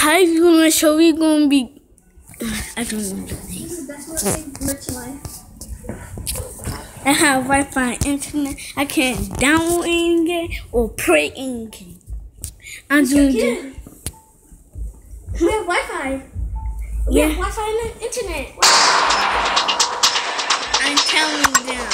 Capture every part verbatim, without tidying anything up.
how you gonna show we gonna be? I don't know. That's what they glitch life. I have Wi-Fi and internet. I can't download any game or play any game. I'm Yes, doing you this. can. We have Wi-Fi. We Yeah. have Wi-Fi and internet. I'm telling them.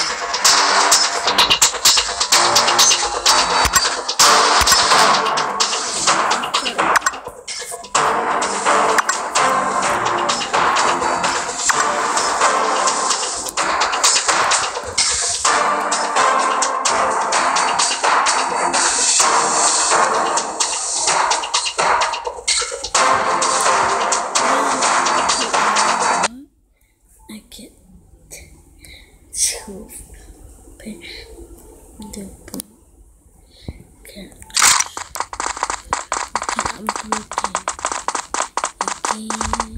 I get to pay the book. Okay. I'm broken again.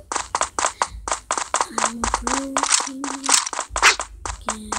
I'm broken again.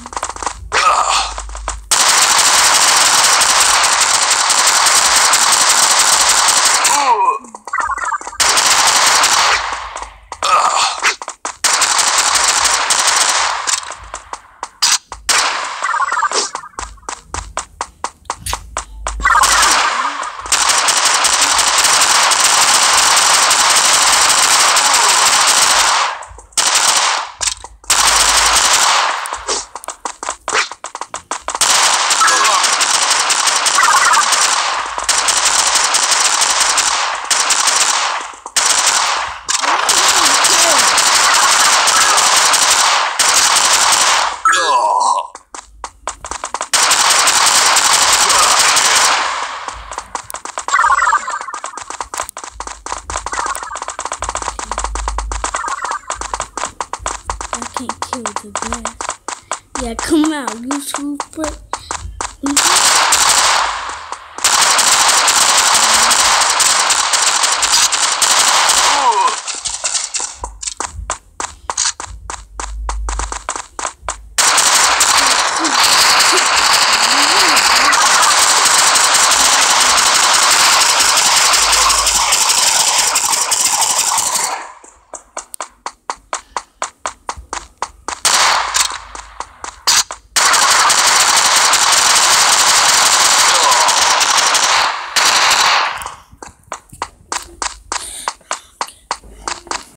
I can't kill the grass. Yeah, come out, YouTube.